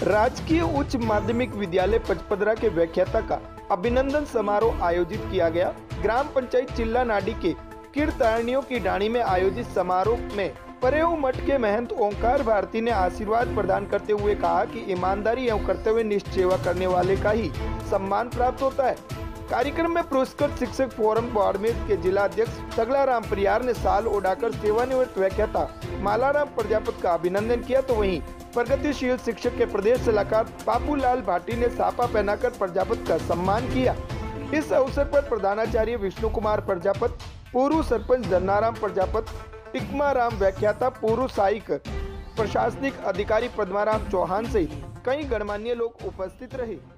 राजकीय उच्च माध्यमिक विद्यालय पचपदरा के व्याख्याता का अभिनंदन समारोह आयोजित किया गया। ग्राम पंचायत चिल्ला नाडी के कीर्तारणियों की डाणी में आयोजित समारोह में परेऊ मठ के महंत ओंकार भारती ने आशीर्वाद प्रदान करते हुए कहा कि ईमानदारी एवं कर्तव्यनिष्ठ सेवा करने वाले का ही सम्मान प्राप्त होता है। कार्यक्रम में पुरस्कृत शिक्षक फोरम बाड़मेर के जिला अध्यक्ष तगलाराम परियार ने साल उड़ाकर सेवानिवृत्त व्याख्याता मालाराम प्रजापत का अभिनंदन किया, तो वहीं प्रगतिशील शिक्षक के प्रदेश सलाहकार पापूलाल भाटी ने साफा पहनाकर प्रजापत का सम्मान किया। इस अवसर पर प्रधानाचार्य विष्णु कुमार प्रजापत, पूर्व सरपंच धन्नाराम प्रजापत, टिकमाराम व्याख्याता, पूर्व सहायक प्रशासनिक अधिकारी पद्माराम चौहान सहित कई गणमान्य लोग उपस्थित रहे।